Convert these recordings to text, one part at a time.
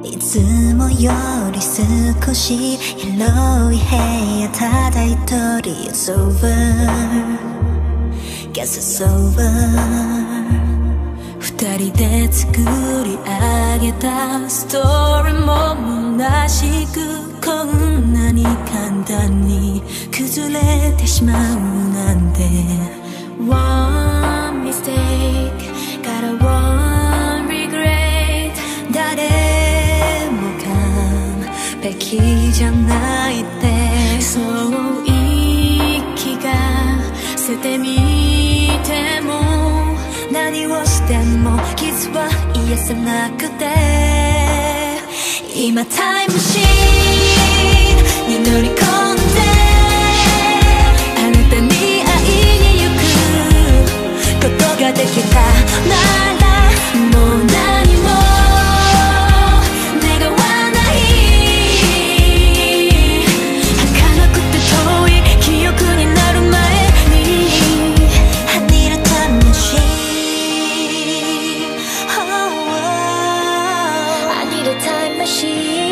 いつもより少し広い部屋ただ一人 It's over Guess it's over 二人で作り上げたストーリーも虚しくこんなに簡単に崩れてしまうなんて One mistake got a one regret 誰も完璧じゃないってそう言い気が捨てみても何をしても傷は癒せなくて今タイムマシーンに乗り込んであなたに会いに行くことができたならもう何も願わない儚くて遠い記憶になる前に I need a time machine I need a time machine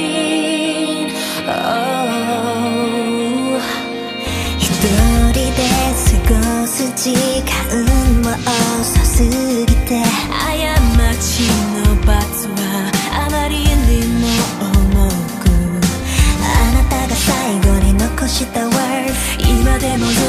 一人で過ごす時間も遅すぎて過ちの罰はあまりにも重くあなたが最後に残した word 今でも